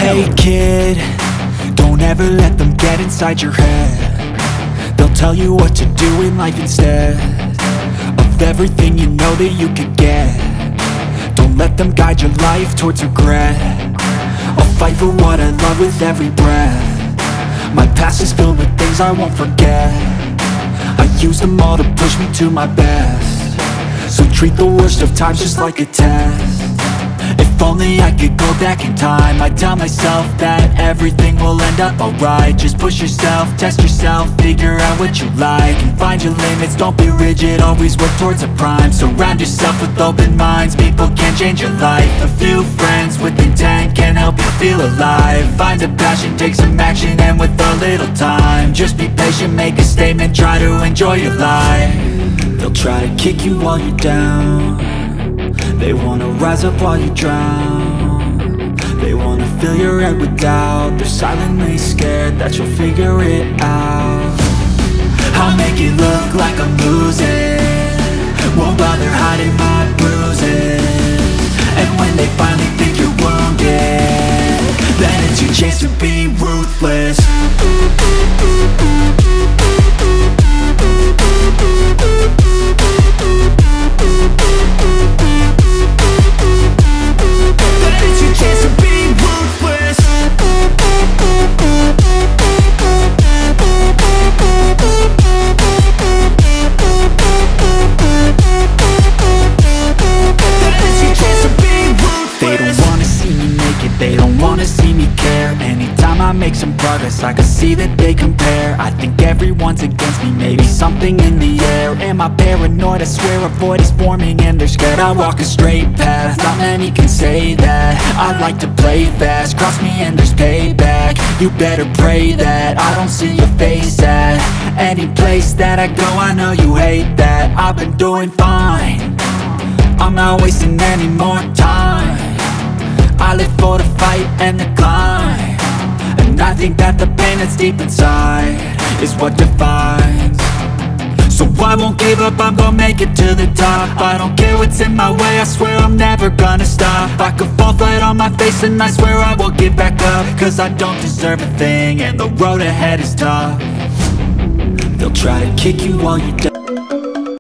Hey kid, don't ever let them get inside your head. They'll tell you what to do in life instead of everything you know that you could get. Don't let them guide your life towards regret. I'll fight for what I love with every breath. My past is filled with things I won't forget. I use them all to push me to my best. So treat the worst of times just like a test. If only I could go back in time, I'd tell myself that everything will end up alright. Just push yourself, test yourself, figure out what you like, and find your limits, don't be rigid, always work towards a prime. Surround yourself with open minds, people can change your life. A few friends with intent can help you feel alive. Find a passion, take some action, and with a little time, just be patient, make a statement, try to enjoy your life. They'll try to kick you while you're down. They wanna rise up while you drown. They wanna fill your head with doubt. They're silently scared that you'll figure it out. I'll make it look like I'm losing, won't bother hiding my bruises. And when they finally think you're wounded, then it's your chance to be ruthless. They don't wanna see me care. Anytime I make some progress, I can see that they compare. I think everyone's against me, maybe something in the air. Am I paranoid? I swear a void is forming and they're scared. I walk a straight path, not many can say that. I like to play fast, cross me and there's payback. You better pray that I don't see your face at any place that I go. I know you hate that. I've been doing fine, I'm not wasting any more time. I live for the fight and the climb, and I think that the pain that's deep inside is what defines. So I won't give up, I'm gonna make it to the top. I don't care what's in my way, I swear I'm never gonna stop. I could fall flat on my face and I swear I will get back up, cause I don't deserve a thing and the road ahead is tough. They'll try to kick you while you're down.